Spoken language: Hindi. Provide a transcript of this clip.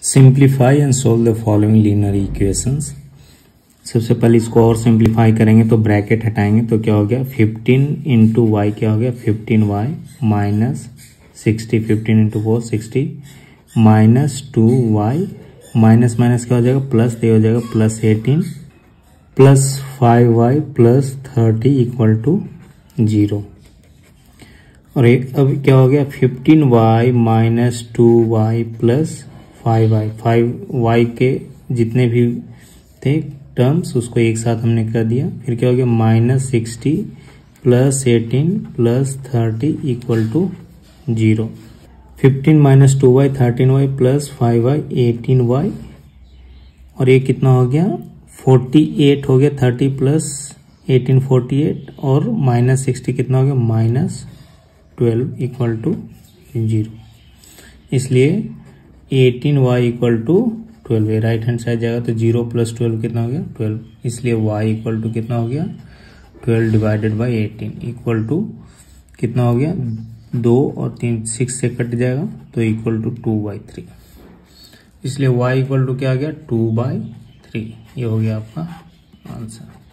Simplify and solve the following linear equations. सबसे पहले इसको और सिंप्लीफाई करेंगे तो ब्रैकेट हटाएंगे तो क्या हो गया 15 इंटू वाई क्या हो गया 15y minus 60, 15 into 4 60 minus 2y minus minus क्या हो जाएगा प्लस, ये हो जाएगा plus 18 plus 5y plus 30 equal to 0। और अब क्या हो गया 15y minus 2y plus 5y के जितने भी थे टर्म्स उसको एक साथ हमने कर दिया। फिर क्या हो गया minus 60 plus 18 plus 30 equal to 0। 15 minus 2y 13y plus 5y 18y और ये कितना हो गया 48 हो गया 30 प्लस 18 48 और माइनस 60 कितना हो गया माइनस 12 इक्वल टू 0। इसलिए 18y equal to 12 right hand side जाएगा तो 0 प्लस 12 कितना हो गया 12। इसलिए y इक्वल टू कितना हो गया 12 डिवाइडेड बाई 18 इक्वल टू कितना हो गया 2 और 3 6 से कट जाएगा तो इक्वल टू 2/3। इसलिए y इक्वल टू क्या आ गया 2/3। ये हो गया आपका आंसर।